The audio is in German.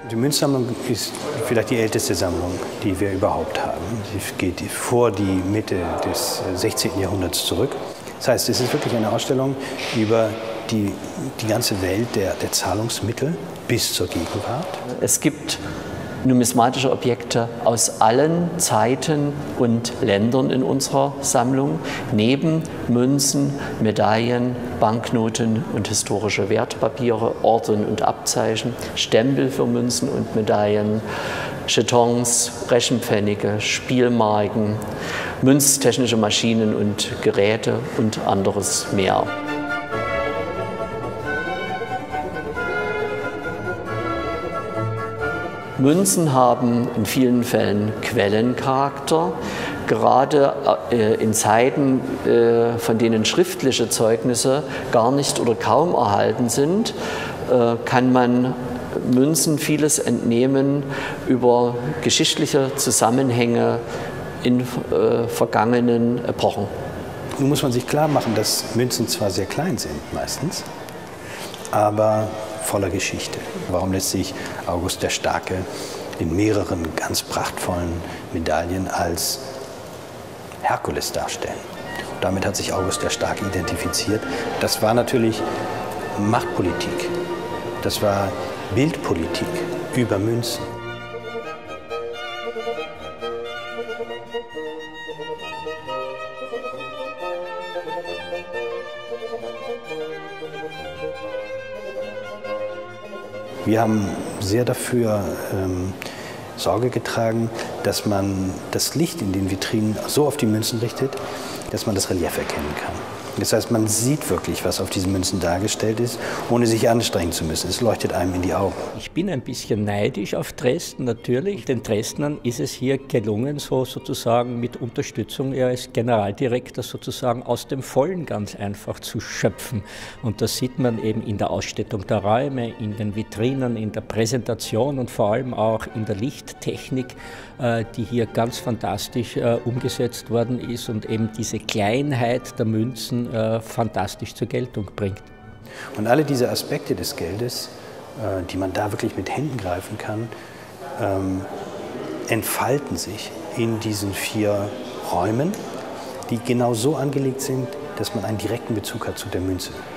Die Münzsammlung ist vielleicht die älteste Sammlung, die wir überhaupt haben. Sie geht vor die Mitte des 16. Jahrhunderts zurück. Das heißt, es ist wirklich eine Ausstellung über die ganze Welt der Zahlungsmittel bis zur Gegenwart. Es gibt numismatische Objekte aus allen Zeiten und Ländern in unserer Sammlung, neben Münzen, Medaillen, Banknoten und historische Wertpapiere, Orden und Abzeichen, Stempel für Münzen und Medaillen, Jetons, Rechenpfennige, Spielmarken, münztechnische Maschinen und Geräte und anderes mehr. Münzen haben in vielen Fällen Quellencharakter. Gerade in Zeiten, von denen schriftliche Zeugnisse gar nicht oder kaum erhalten sind, kann man Münzen vieles entnehmen über geschichtliche Zusammenhänge in vergangenen Epochen. Nun muss man sich klar machen, dass Münzen zwar sehr klein sind meistens, aber voller Geschichte. Warum lässt sich August der Starke in mehreren ganz prachtvollen Medaillen als Herkules darstellen? Damit hat sich August der Starke identifiziert. Das war natürlich Machtpolitik, das war Bildpolitik über Münzen. Wir haben sehr dafür Sorge getragen, dass man das Licht in den Vitrinen so auf die Münzen richtet, dass man das Relief erkennen kann. Das heißt, man sieht wirklich, was auf diesen Münzen dargestellt ist, ohne sich anstrengen zu müssen. Es leuchtet einem in die Augen. Ich bin ein bisschen neidisch auf Dresden natürlich. Den Dresdnern ist es hier gelungen, sozusagen mit Unterstützung ihres Generaldirektors sozusagen aus dem Vollen ganz einfach zu schöpfen. Und das sieht man eben in der Ausstattung der Räume, in den Vitrinen, in der Präsentation und vor allem auch in der Lichttechnik, die hier ganz fantastisch umgesetzt worden ist und eben diese Kleinheit der Münzen fantastisch zur Geltung bringt. Und alle diese Aspekte des Geldes, die man da wirklich mit Händen greifen kann, entfalten sich in diesen 4 Räumen, die genau so angelegt sind, dass man einen direkten Bezug hat zu der Münze.